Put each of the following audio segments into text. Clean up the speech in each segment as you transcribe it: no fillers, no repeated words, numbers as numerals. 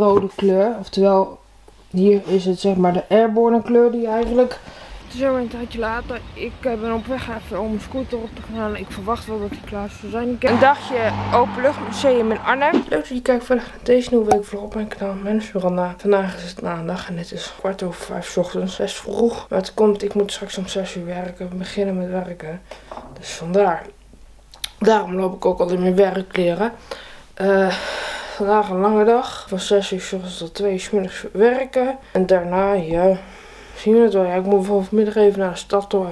felrode kleur. Oftewel, hier is het zeg maar de airborne kleur die eigenlijk... Zo een tijdje later, ik ben op weg even om mijn scooter op te gaan halen. Ik verwacht wel dat die klaar zou zijn. Ik heb een dagje openluchtmuseum in Arnhem. Leuk dat je kijkt verder naar deze nieuwe week vlog op mijn kanaal. Mijn naam is Miranda. Vandaag is het maandag en het is 4:45 ochtends. Best vroeg. Maar het komt, ik moet straks om 6 uur werken. We beginnen met werken. Dus vandaar. Daarom loop ik ook al in mijn werkkleren. Vandaag een lange dag. Van 6 uur 's ochtends tot 2 uur 's middags werken. En daarna, ja... Zien we het wel? Ja, ik moet vanmiddag even naar de stad door.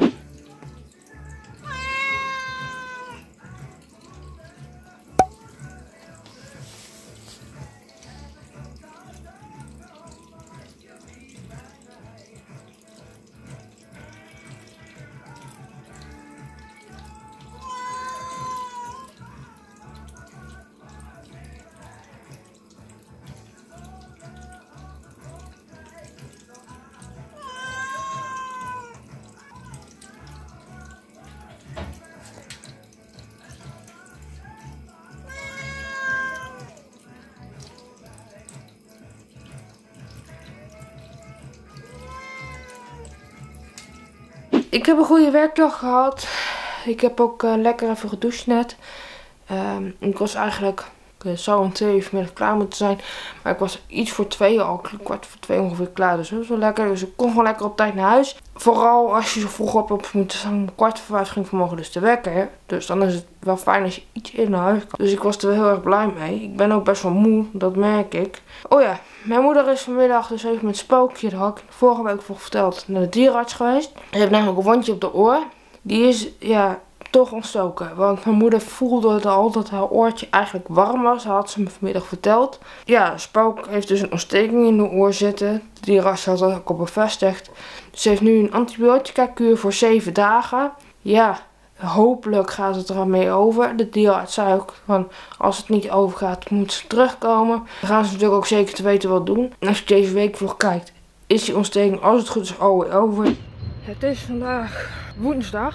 Ik heb een goede werkdag gehad. Ik heb ook lekker even gedoucht net. Ik was eigenlijk, zou om 2 uur vanmiddag klaar moeten zijn. Maar ik was iets voor 2, al 1:15 ongeveer klaar. Dus dat was wel lekker. Dus ik kon gewoon lekker op tijd naar huis. Vooral als je zo vroeg op moet staan. Om 4:45 ging vanmorgen dus te wekken. Dus dan is het wel fijn als je iets in naar huis kan. Dus ik was er wel heel erg blij mee. Ik ben ook best wel moe. Dat merk ik. Oh ja. Mijn moeder is vanmiddag dus even met Spookje, dat had ik vorige week voor verteld, naar de dierenarts geweest. Ze heeft namelijk een wondje op de oor. Die is, ja, toch ontstoken. Want mijn moeder voelde al dat haar oortje eigenlijk warm was. Dat had ze me vanmiddag verteld. Ja, Spook heeft dus een ontsteking in de oor zitten. De dierenarts had dat ook al bevestigd. Ze heeft nu een antibiotica-kuur voor 7 dagen. Ja, hopelijk gaat het er al mee over. De dierenarts zei ook van, als het niet overgaat, moet ze terugkomen. Dan gaan ze natuurlijk ook zeker te weten wat doen. En als je deze weekvlog kijkt, is die ontsteking, als het goed is, alweer over. Het is vandaag woensdag.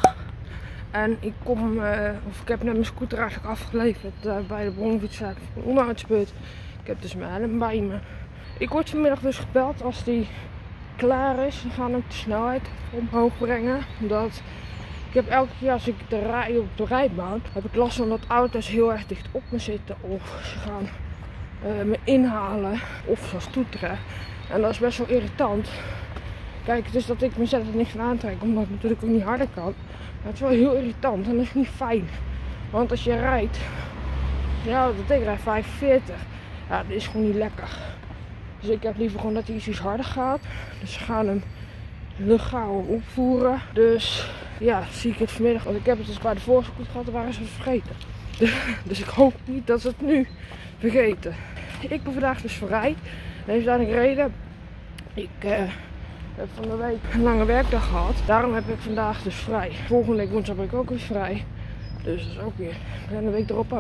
En ik heb net mijn scooter eigenlijk afgeleverd bij de bronfietszaak van onderhoudsbeurt. Ik heb dus mijn helm bij me. Ik word vanmiddag dus gebeld als die klaar is. We gaan ook de snelheid omhoog brengen. Omdat ik heb elke keer als ik rij op de rijbaan, heb ik last van dat auto's heel erg dicht op me zitten. Of ze gaan me inhalen. Of zelfs toeteren. En dat is best wel irritant. Kijk, het is dat ik mezelf er niet van aantrek. Omdat ik natuurlijk ook niet harder kan. Maar het is wel heel irritant. En dat is niet fijn. Want als je rijdt. Ja, dat ik rijd 45. Ja, dat is gewoon niet lekker. Dus ik heb liever gewoon dat hij iets harder gaat. Dus ze gaan hem legaal opvoeren. Dus ja, zie ik het vanmiddag. Want ik heb het dus bij de vorige scoot gehad, daar waren ze het vergeten. Dus ik hoop niet dat ze het nu vergeten. Ik ben vandaag dus vrij. En heeft daar een reden. Ik heb van de week een lange werkdag gehad. Daarom heb ik vandaag dus vrij. Volgende week woensdag ben ik ook weer vrij. Dus dat is ook weer. En de week erop ook.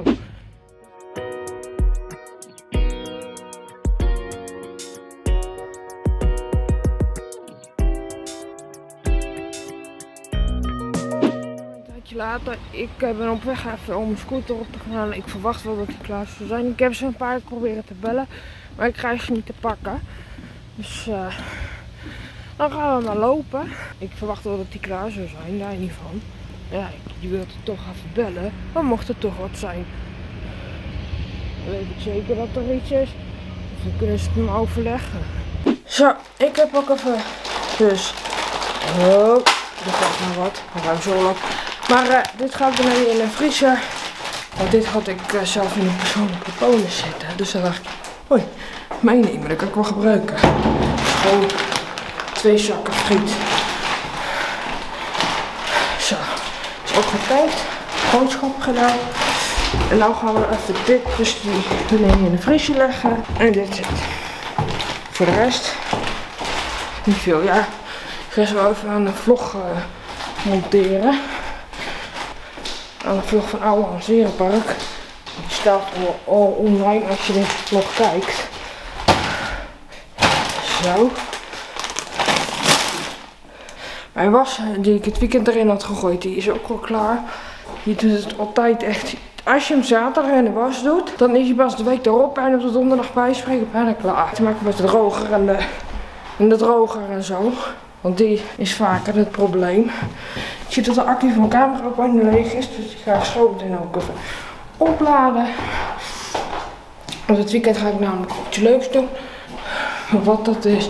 Later, ik ben op weg even om mijn scooter op te gaan halen. Ik verwacht wel dat die klaar zou zijn. Ik heb ze een paar keer proberen te bellen, maar ik krijg ze niet te pakken. Dus dan gaan we maar lopen. Ik verwacht wel dat die klaar zou zijn, daar niet van. Ja, je wilt het toch even bellen, maar mocht er toch wat zijn, dan weet ik zeker dat er iets is. Of dan kunnen ze het me overleggen. Zo, ik heb ook even, dus, oh, er gaat maar wat, dan ga ik zo op. Maar dit gaat beneden in een vriezer. Want dit had ik zelf in een persoonlijke bonus zitten. Dus dan dacht ik, hoi, meenemen, dat kan ik wel gebruiken. Gewoon 2 zakken friet. Zo, is ook gepijpt. Boodschappen gedaan. En nou gaan we even dit dus beneden in de vriezer leggen. En dit zit. Voor de rest, niet veel. Ja, ik ga zo even aan de vlog monteren. Aan de vlog van Oude Hanserenpark. Die staat al online als je deze vlog kijkt. Zo. Mijn was die ik het weekend erin had gegooid, die is ook al klaar. Die doet het altijd echt als je hem zaterdag in de was doet, dan is hij pas de week erop en op de donderdag bij spreken bijna klaar. Te maken met de droger en de droger en zo. Want die is vaker het probleem. Ik zie dat de accu van mijn camera ook bijna leeg is, dus die ga ik zo meteen ook even opladen. Want het weekend ga ik namelijk iets leuks doen. Wat dat is,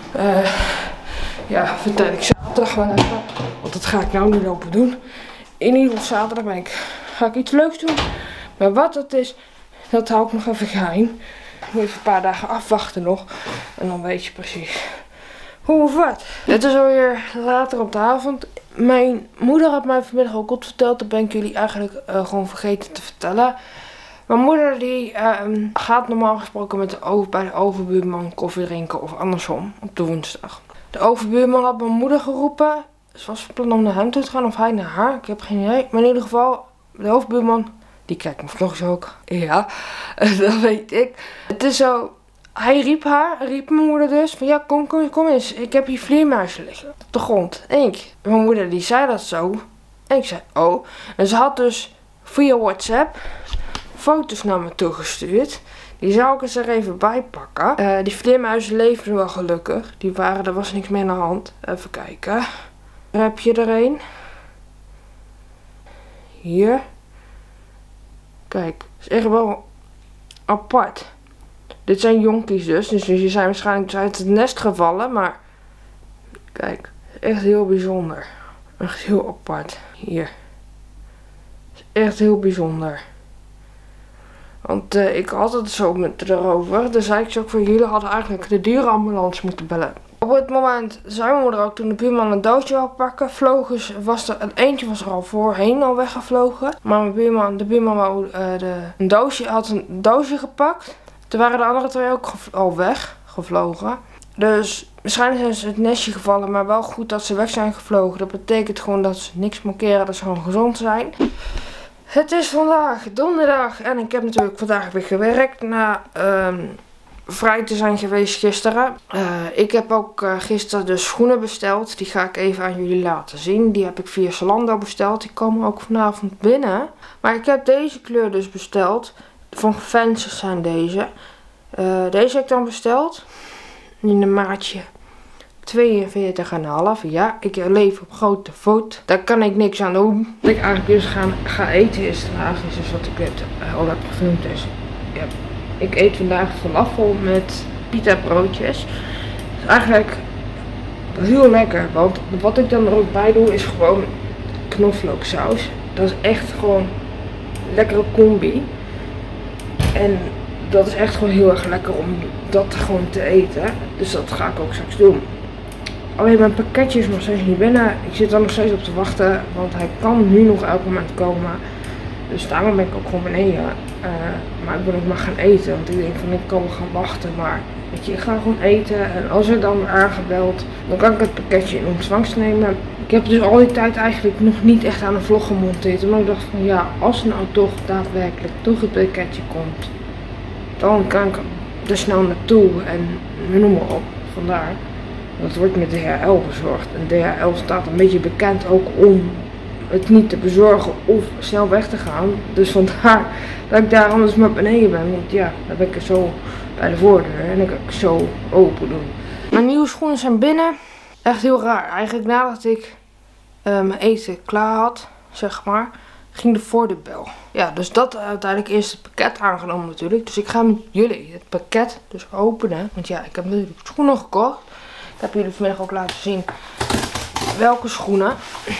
ja, vertel ik zaterdag wel even. Want dat ga ik nou niet lopen doen. In ieder geval zaterdag ga ik iets leuks doen. Maar wat dat is, dat hou ik nog even geheim. Ik moet even een paar dagen afwachten nog. En dan weet je precies hoe of wat. Het is alweer later op de avond. Mijn moeder had mij vanmiddag ook wat verteld. Dat ben ik jullie eigenlijk gewoon vergeten te vertellen. Mijn moeder die gaat normaal gesproken bij de overbuurman koffie drinken of andersom op de woensdag. De overbuurman had mijn moeder geroepen. Ze was van plan om naar hem toe te gaan of hij naar haar. Ik heb geen idee. Maar in ieder geval, de hoofdbuurman, die kijkt mijn vlogs ook. Ja, dat weet ik. Het is zo, hij riep mijn moeder dus, van ja, kom eens. Ik heb hier vleermuizen liggen op de grond. En mijn moeder die zei dat zo. En ik zei, oh. En ze had dus via WhatsApp foto's naar me toegestuurd. Die zou ik eens er even bij pakken. Die vleermuizen leefden wel gelukkig. Er was niks meer aan de hand. Even kijken. Daar heb je er een. Hier. Kijk, is echt wel apart. Dit zijn jonkies dus die zijn waarschijnlijk uit het nest gevallen, maar kijk, echt heel bijzonder. Echt heel apart. Hier. Is echt heel bijzonder. Want ik had het zo met erover. Dus zei ik zo van, jullie hadden eigenlijk de dierenambulance moeten bellen. Op het moment zei mijn moeder ook, toen de buurman een doosje wou pakken, eentje was er al voorheen al weggevlogen. Maar de buurman wou, had een doosje gepakt. Toen waren de andere twee ook al weggevlogen. Dus waarschijnlijk zijn ze het nestje gevallen, maar wel goed dat ze weg zijn gevlogen. Dat betekent gewoon dat ze niks markeren, dat ze gewoon gezond zijn. Het is vandaag donderdag en ik heb natuurlijk vandaag weer gewerkt na vrij te zijn geweest gisteren. Ik heb ook gisteren de schoenen besteld. Die ga ik even aan jullie laten zien. Die heb ik via Zalando besteld. Die komen ook vanavond binnen. Maar ik heb deze kleur dus besteld. Van Vans zijn deze. Deze heb ik dan besteld. In een maatje 42,5. Ja, ik leef op grote voet. Daar kan ik niks aan doen. Wat ik eigenlijk dus ga eten is tragisch. Dus wat ik net al heb gefilmd is. Ja, ik eet vandaag falafel met pita broodjes. Dat is eigenlijk heel lekker. Want wat ik dan er ook bij doe is gewoon knoflooksaus. Dat is echt gewoon een lekkere combi. En dat is echt gewoon heel erg lekker om dat gewoon te eten. Dus dat ga ik ook straks doen. Alleen mijn pakketje is nog steeds niet binnen. Ik zit er nog steeds op te wachten. Want hij kan nu nog elk moment komen. Dus daarom ben ik ook gewoon beneden. Maar ik wil ook maar gaan eten. Want ik denk van ik kan wel gaan wachten. Maar weet je, ik ga gewoon eten. En als er dan wordt aangebeld, dan kan ik het pakketje in ontvangst nemen. Ik heb dus al die tijd eigenlijk nog niet echt aan een vlog gemonteerd. Maar ik dacht van ja, als er nou toch daadwerkelijk toch het pakketje komt, dan kan ik er snel naartoe en noem maar op. Vandaar. Dat wordt met DHL bezorgd. En DHL staat een beetje bekend ook om het niet te bezorgen of snel weg te gaan. Dus vandaar dat ik daar anders maar beneden ben. Want ja, dan ben ik zo bij de voordeur en dan kan ik zo open doen. Mijn nieuwe schoenen zijn binnen. Echt heel raar. Eigenlijk nadat ik mijn eten klaar had, zeg maar, ging de voordeurbel. Ja, dus dat uiteindelijk eerst het pakket aangenomen natuurlijk. Dus ik ga met jullie het pakket dus openen. Want ja, ik heb natuurlijk schoenen gekocht. Ik heb jullie vanmiddag ook laten zien welke schoenen.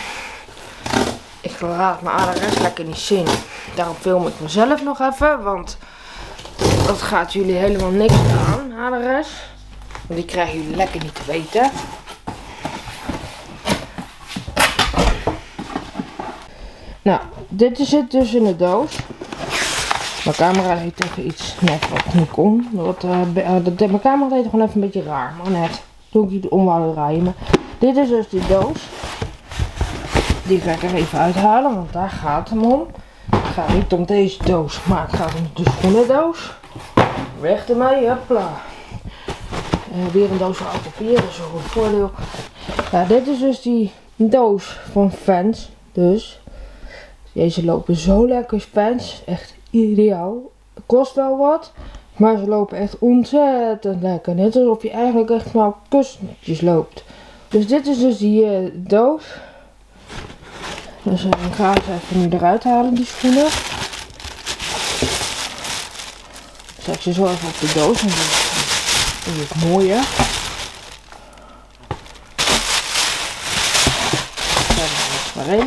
Ik laat mijn adres lekker niet zien. Daarom film ik mezelf nog even. Want dat gaat jullie helemaal niks aan, adres. Want die krijgen jullie lekker niet te weten. Nou, dit zit dus in de doos. Mijn camera deed even iets net wat niet kon. Mijn camera deed gewoon even een beetje raar. Maar net toen ik die om wou draaien. Maar dit is dus die doos. Die ga ik er even uithalen, want daar gaat het om. Het gaat niet om deze doos, maar het gaat om de schoenendoos. Weg ermee, hopla. Weer een doos van oud papier, dat is ook een voordeel. Ja, dit is dus die doos van Vans. Dus Deze lopen zo lekker, fans. Echt ideaal. Kost wel wat. Maar ze lopen echt ontzettend lekker. Net alsof je eigenlijk echt maar op kussentjes loopt. Dus dit is dus die doos. Dus ik ga het even nu eruit halen, die schoenen. Zet ze zo even op de doos. En dat is het mooie. Zet er maar in.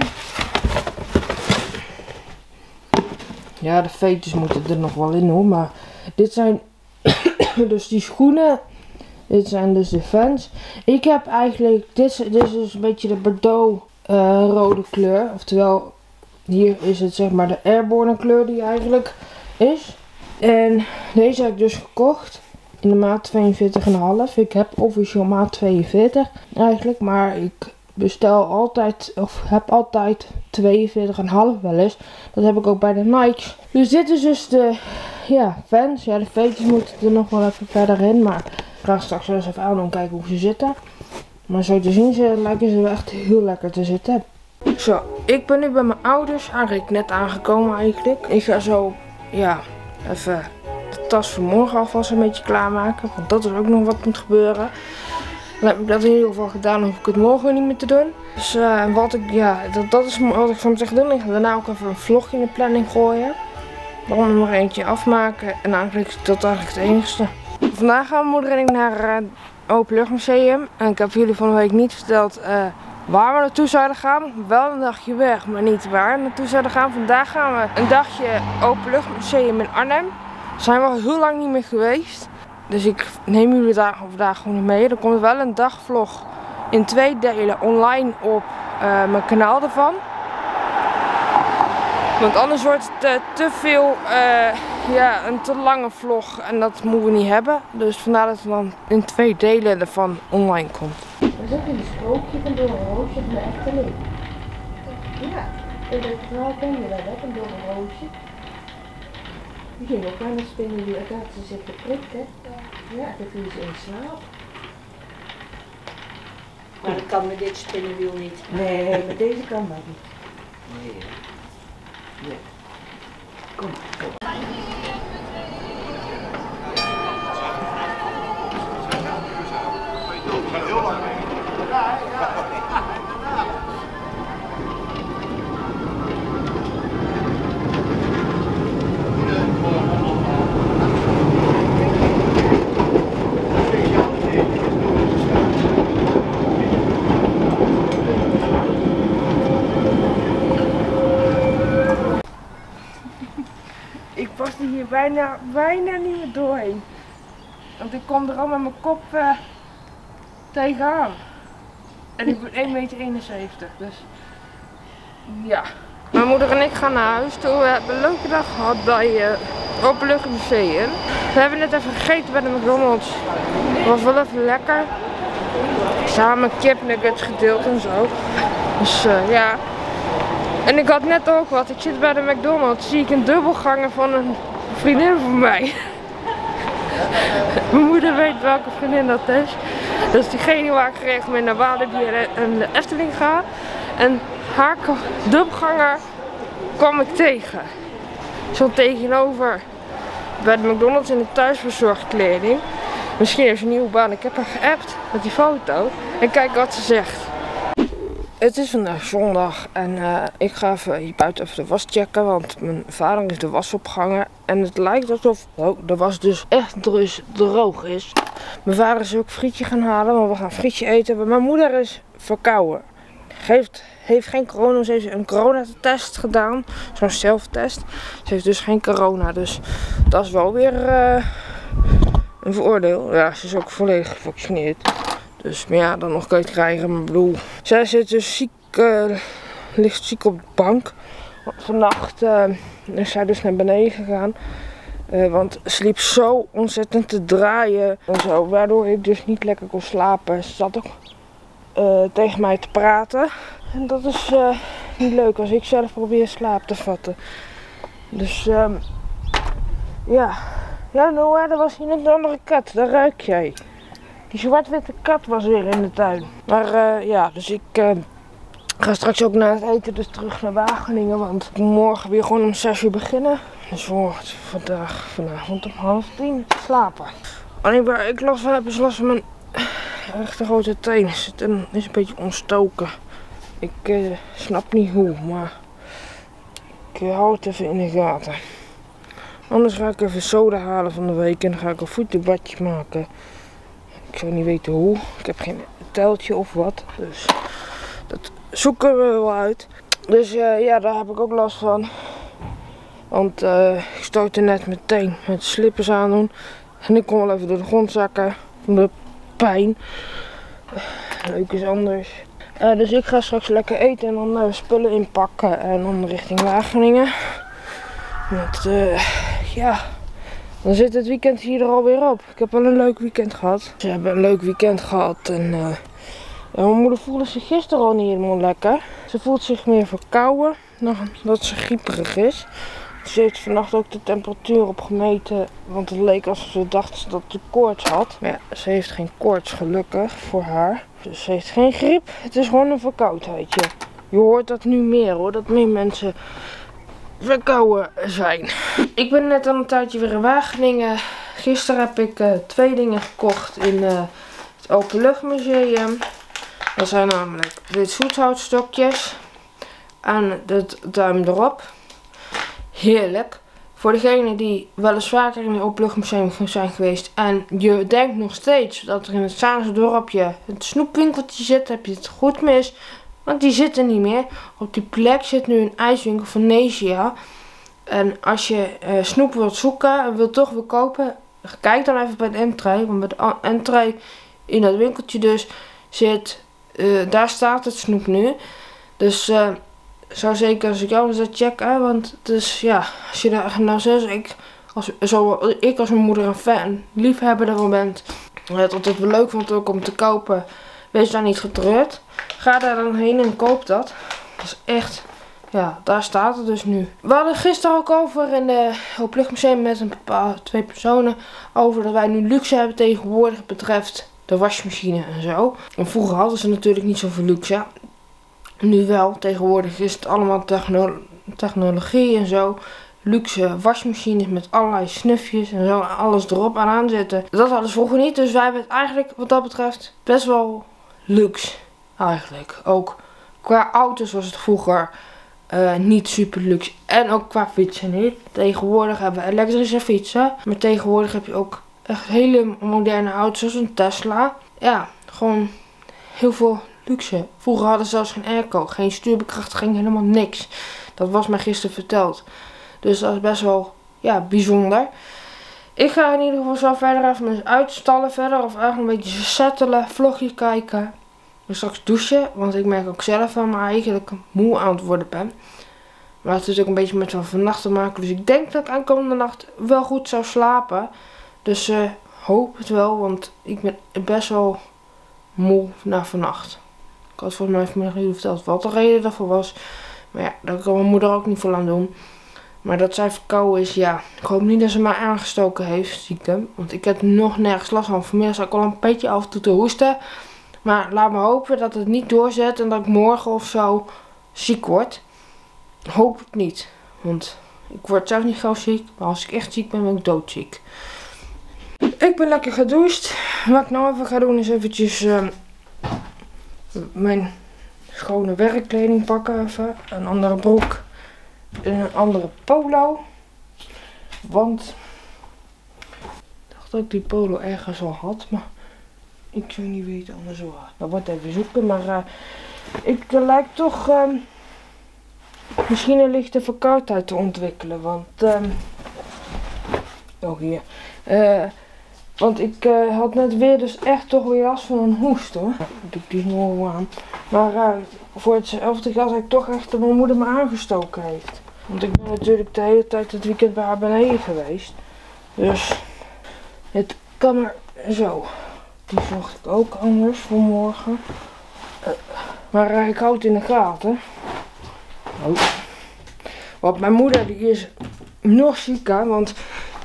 Ja, de veters moeten er nog wel in hoor. Maar dit zijn dus die schoenen. Dit zijn dus de Vans. Ik heb eigenlijk, dit is dus een beetje de Bordeaux rode kleur. Oftewel, hier is het zeg maar de Airborne kleur die eigenlijk is. En deze heb ik dus gekocht in de maat 42,5. Ik heb officieel maat 42 eigenlijk. Maar ik bestel altijd, of heb altijd 42,5 wel eens. Dat heb ik ook bij de Nikes. Dus dit is dus de Vans. Ja, de veters moeten er nog wel even verder in. Maar ik ga straks wel eens even aan en kijken hoe ze zitten. Maar zo te zien lijken ze wel echt heel lekker te zitten. Zo, ik ben nu bij mijn ouders. Eigenlijk net aangekomen eigenlijk. Ik ga zo, even de tas voor morgen alvast een beetje klaarmaken. Want dat is ook nog wat moet gebeuren. Dan heb ik dat in ieder geval gedaan, dan hoef ik het morgen niet meer te doen. Dus dat is wat ik van mezelf doen. Ik ga daarna ook even een vlog in de planning gooien. Dan er nog eentje afmaken en eigenlijk is dat eigenlijk het enigste. Vandaag gaan mijn moeder en ik naar het Openluchtmuseum. En ik heb jullie van de week niet verteld waar we naartoe zouden gaan. Wel een dagje weg, maar niet waar we naartoe zouden gaan. Vandaag gaan we een dagje Openluchtmuseum in Arnhem. Daar zijn we al heel lang niet meer geweest. Dus ik neem jullie daar vandaag gewoon mee. Er komt wel een dagvlog in 2 delen online op mijn kanaal ervan. Want anders wordt het te veel, een te lange vlog en dat moeten we niet hebben. Dus vandaar dat het dan in 2 delen ervan online komt. Dat is ook een sprookje van Doornroosje van de echte leeuw. Ja, in het verhaal ken je dat, hè, van Doornroosje. Die ging ook aan het spinnen die uit ze zich geprikt, hè. Ja, dat viel ze in slaap. Maar dat kan met dit spinnenwiel niet. Nee, met deze kan dat niet. Nee. Nee. Kom, kom. Ik paste hier bijna niet meer doorheen. Want ik kom er al met mijn kop tegenaan. En ik ben 1,71 meter. Dus ja. Mijn moeder en ik gaan naar huis toe. We hebben een leuke dag gehad bij het Openluchtmuseum. We hebben net even gegeten bij de McDonald's. Het was wel even lekker. Samen kipnuggets gedeeld en zo. Dus ja. En ik had net ook wat. Ik zit bij de McDonald's. Zie ik een dubbelganger van een vriendin van mij. Mijn moeder weet welke vriendin dat is. Dat is diegene waar ik geregeld naar Walibi en de Efteling ga. En haar dubbelganger kwam ik tegen. Zo tegenover bij de McDonald's in de thuisverzorgkleding. Misschien heeft ze een nieuwe baan. Ik heb haar geappt met die foto. En kijk wat ze zegt. Het is vandaag zondag en ik ga even hier buiten even de was checken, want mijn vader heeft de was opgehangen. En het lijkt alsof de was dus echt droog is. Mijn vader is ook frietje gaan halen, maar we gaan frietje eten. Maar mijn moeder is verkouden. Heeft geen corona, ze heeft een coronatest gedaan, zo'n zelftest. Ze heeft dus geen corona, dus dat is wel weer een voordeel. Ja, ze is ook volledig gevaccineerd. Dus maar ja, dan nog kun je het krijgen. Maar bedoel, zij zit dus ziek, ligt ziek op de bank. Vannacht is zij dus naar beneden gegaan. Want ze liep zo ontzettend te draaien en zo. Waardoor ik dus niet lekker kon slapen. Ze zat ook tegen mij te praten. En dat is niet leuk als ik zelf probeer slaap te vatten. Dus ja. Ja, Noah, er was hier net een andere kat. Daar ruik jij. Die zwart-witte kat was weer in de tuin. Maar ja, dus ik Ik ga straks ook na het eten dus terug naar Wageningen, want ik moet morgen weer gewoon om 6 uur beginnen. Dus vanavond om 9:30 slapen. Alleen waar ik last van heb is last van mijn rechter grote teen. Het is een beetje ontstoken. Ik snap niet hoe, maar ik hou het even in de gaten. Anders ga ik even soda halen van de week en dan ga ik een voetenbadje maken. Ik zou niet weten hoe. Ik heb geen teltje of wat, dus dat zoeken we wel uit. Dus ja, daar heb ik ook last van. Want ik stootte net meteen met slippers aan doen. En ik kon wel even door de grond zakken van de pijn. Leuk is anders. Dus ik ga straks lekker eten en dan spullen inpakken en dan richting Wageningen. Want ja, dan zit het weekend hier er alweer op. Ik heb wel een leuk weekend gehad. Ze hebben een leuk weekend gehad en mijn moeder voelde zich gisteren al niet helemaal lekker. Ze voelt zich meer verkouden dan dat ze grieperig is. Ze heeft vannacht ook de temperatuur opgemeten, want het leek alsof ze dacht dat ze koorts had. Maar ja, ze heeft geen koorts gelukkig voor haar. Dus ze heeft geen griep, het is gewoon een verkoudheidje. Je hoort dat nu meer hoor, dat meer mensen verkouden zijn. Ik ben net al een tijdje weer in Wageningen. Gisteren heb ik 2 dingen gekocht in het Openluchtmuseum. Dat zijn namelijk dit zoethoutstokjes en het duim erop. Heerlijk. Voor degenen die wel eens vaker in het Openluchtmuseum zijn geweest en je denkt nog steeds dat er in het Zaanse dorpje het snoepwinkeltje zit, heb je het goed mis. Want die zit er niet meer. Op die plek zit nu een ijswinkel van Nesia. En als je snoep wilt zoeken en wilt toch weer kopen, kijk dan even bij de entree. Want bij de entree in dat winkeltje dus zit, daar staat het snoep nu. Dus zou zeker als ik jou eens dat checken, want dus ja, als je daar nou zegt, ik als mijn moeder een fan, liefhebber ervan bent, het altijd wel leuk vond ook om te kopen, wees daar niet getreurd. Ga daar dan heen en koop dat. Dat is echt, ja, daar staat het dus nu. We hadden gisteren ook over in het Openluchtmuseum met een 2 personen over dat wij nu luxe hebben tegenwoordig betreft de wasmachine en zo. En vroeger hadden ze natuurlijk niet zoveel luxe. Nu wel, tegenwoordig is het allemaal technologie en zo. Luxe wasmachines met allerlei snufjes en zo. Alles erop en aan zitten. Dat hadden ze vroeger niet. Dus wij hebben het eigenlijk wat dat betreft best wel luxe. Eigenlijk. Ook qua auto's was het vroeger niet super luxe. En ook qua fietsen niet. Tegenwoordig hebben we elektrische fietsen. Maar tegenwoordig heb je ook echt hele moderne auto's zoals een Tesla. Ja, gewoon heel veel luxe. Vroeger hadden ze zelfs geen airco, geen stuurbekrachtiging, helemaal niks. Dat was mij gisteren verteld. Dus dat is best wel, ja, bijzonder. Ik ga in ieder geval zo verder even eens uitstallen verder. Of eigenlijk een beetje settelen, vlogjes kijken. En straks douchen, want ik merk ook zelf dat ik eigenlijk moe aan het worden ben. Maar het is ook een beetje met vannacht te maken. Dus ik denk dat ik aankomende nacht wel goed zou slapen. Dus hoop het wel, want ik ben best wel moe na vannacht. Ik had volgens mij vanmiddag niet verteld wat de reden daarvoor was. Maar ja, daar kan mijn moeder ook niet veel aan doen. Maar dat zij verkouden is, ja. Ik hoop niet dat ze mij aangestoken heeft, stiekem. Want ik heb nog nergens last van. Vanmiddag zat ik al een beetje af en toe te hoesten. Maar laat me hopen dat het niet doorzet en dat ik morgen of zo ziek word. Hoop het niet. Want ik word zelf niet gauw ziek. Maar als ik echt ziek ben, ben ik doodziek. Ik ben lekker gedoucht. Wat ik nou even ga doen is eventjes mijn schone werkkleding pakken even. Een andere broek en een andere polo. Want ik dacht dat ik die polo ergens al had, maar ik zou niet weten anders waar. Dat wordt even zoeken, maar ik lijkt toch misschien een lichte verkoudheid te ontwikkelen. Want oh hier. Want ik had net weer dus echt toch weer last van een hoest hoor. Dan doe ik die nog aan. Maar voor hetzelfde geld heb ik toch echt dat mijn moeder me aangestoken heeft. Want ik ben natuurlijk de hele tijd het weekend bij haar beneden geweest. Dus het kan maar zo. Die zocht ik ook anders voor morgen. Maar ik hou het in de gaten. Oh. Want mijn moeder die is nog zieker, want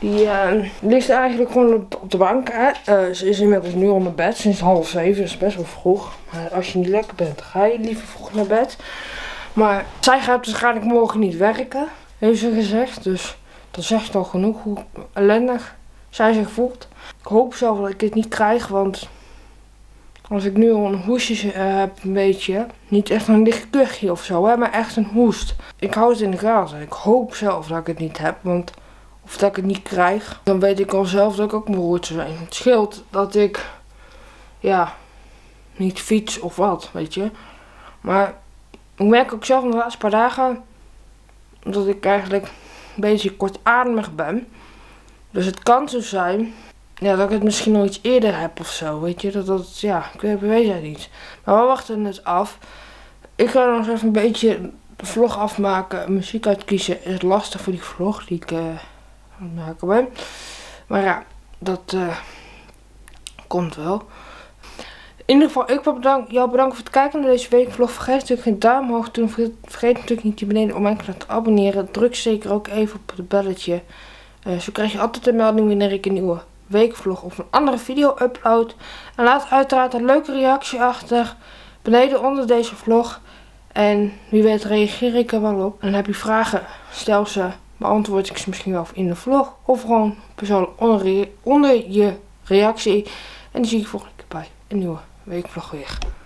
Die ligt eigenlijk gewoon op de bank. Ze is inmiddels nu onder bed, sinds 6:30, dat is best wel vroeg. Maar als je niet lekker bent, dan ga je liever vroeg naar bed. Maar zij gaat waarschijnlijk morgen niet werken, heeft ze gezegd. Dus dat zegt al genoeg hoe ellendig zij zich voelt. Ik hoop zelf dat ik het niet krijg, want als ik nu al een hoestje heb, een beetje, niet echt een licht kuchje of zo, hè, maar echt een hoest. Ik hou het in de gaten. Ik hoop zelf dat ik het niet heb, want of dat ik het niet krijg, dan weet ik al zelf dat ik ook beroerd zou zijn. Het scheelt dat ik, ja, niet fiets of wat, weet je. Maar ik merk ook zelf in de laatste paar dagen dat ik eigenlijk een beetje kortademig ben. Dus het kan zo zijn, ja, dat ik het misschien nog iets eerder heb of zo, weet je. Ja, ik weet het niet. Maar we wachten het af. Ik ga nog even een beetje de vlog afmaken. Muziek uitkiezen is lastig voor die vlog die ik aan het maken ben. Maar ja, dat komt wel. In ieder geval, ik wil jou bedanken voor het kijken naar deze weekvlog. Vergeet natuurlijk geen duim omhoog te doen. Vergeet natuurlijk niet hier beneden om mijn kanaal te abonneren. Druk zeker ook even op het belletje. Zo krijg je altijd een melding wanneer ik een nieuwe weekvlog of een andere video upload. En laat uiteraard een leuke reactie achter beneden onder deze vlog. En wie weet reageer ik er wel op. En heb je vragen, stel ze, beantwoord ik ze misschien wel in de vlog. Of gewoon persoonlijk onder je reactie. En die zie ik volgende keer bij een nieuwe weekvlog weer.